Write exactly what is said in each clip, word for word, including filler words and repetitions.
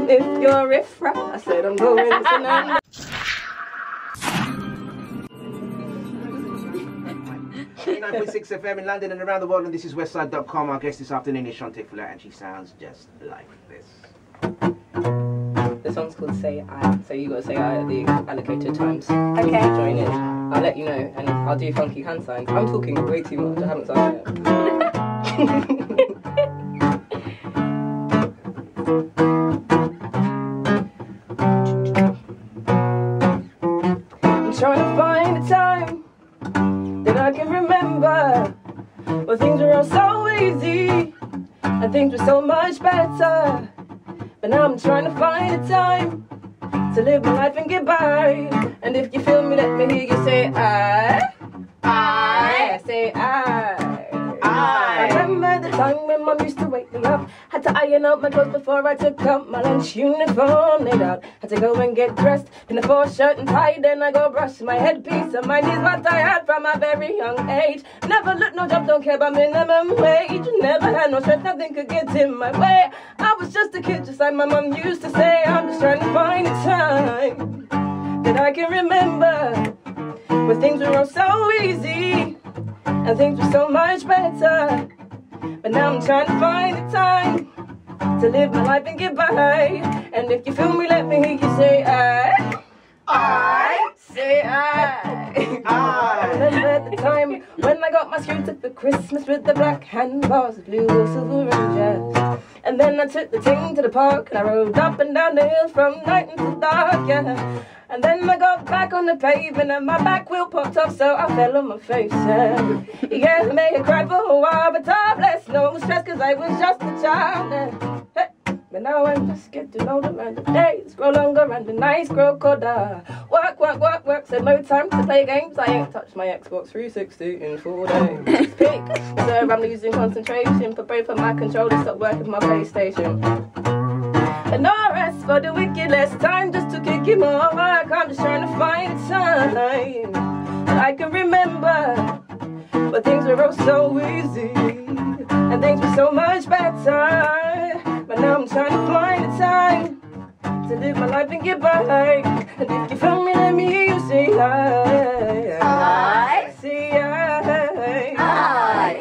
come if you're riff-raff. I said I'm going to Nando's. eighty-nine point six F M in London and around the world, and this is westside dot com. Our guest this afternoon is Shanteh Fuller, and she sounds just like this. The song's called Say I, so you gotta say I at the allocated times. Okay. Join in. I'll let you know, and I'll do funky hand signs. I'm talking way too much, I haven't started yet. I'm trying to find a time that I can remember when things were all so easy and things were so much better. But now I'm trying to find a time to live my life and get by. And if you feel me, let me hear you say I. I. Say I. I. I remember the time when mom used to wake me up. Had to iron out my clothes before I took out my lunch uniform laid out. Had to go and get dressed in a full shirt and tie. Then I go brush my headpiece. And mine is what I had from a very young age. Never looked no job, don't care about minimum wage. Never had no stress, nothing could get in my way. I was just a kid, just like my mom used to say. I'm just trying to find a time that I can remember when things were all so easy and things were so much better. But now I'm trying to find a time to live my life and get by. And if you feel me, let me hear you say I. I. Say I. I. I remember the time when I got my scooter for Christmas with the black handbars, the blue or silver and jazz. And then I took the ting to the park and I rode up and down the hill from night until dark, yeah. And then I got back on the pavement and my back wheel popped off, so I fell on my face, yeah. Yeah, I may have cried for a while, but God bless, no stress, cause I was just a child, yeah. Hey. But now I'm just getting older and the days grow longer and the nights grow colder. Work, work, work, work, so no time to play games. I ain't touched my Xbox three sixty in four days. Peak, sir, I'm losing concentration for both of my controllers, stop working my PlayStation. And no rest for the wicked, less time just to kick him more work. I'm just trying to find a time that I can remember but things were all so easy and things were so much better. But now I'm trying to find a time to live my life and get by. And if you feel me, let me hear you say I. I. Say I. I.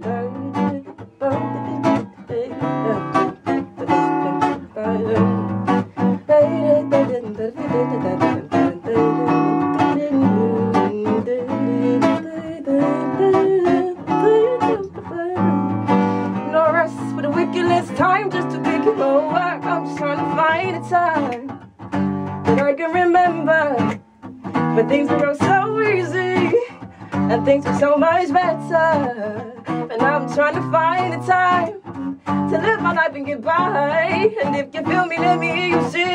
No rest for the wickedness, time just to pick it more work. I'm just trying to find a time that I can remember but things were all so easy and things were so much better. And now I'm trying to find a time to live my life and get by. And if you feel me, let me hear you say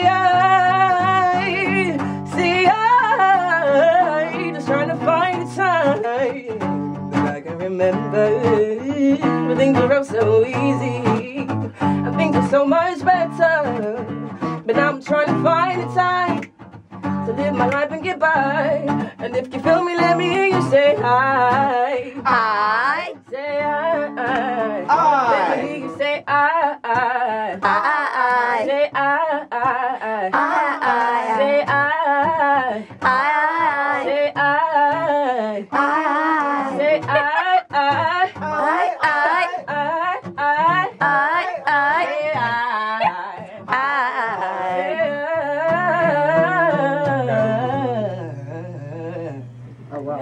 I. Say I. Just trying to find a time that I can remember when things were all so easy and things were so much better. But now I'm trying to find a time to live my life and get by. And if you feel me, let me hear you say I. I. Say I. I. Let me hear you say I. I. I. Say I. I. I. Say I. I. Say I. I. Say I. I. I. I. I. I. I. Say I. Oh, wow.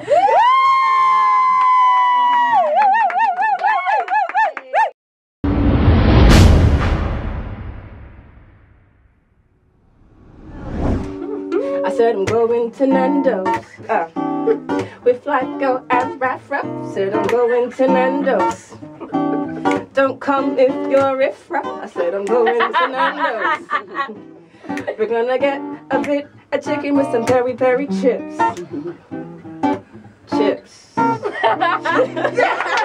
I said I'm going to Nando's uh, with like go and raff raff. Said I'm going to Nando's. Don't come if you're riff raff. I said I'm going to Nando's. We're gonna get a bit of chicken with some peri peri chips. Chips.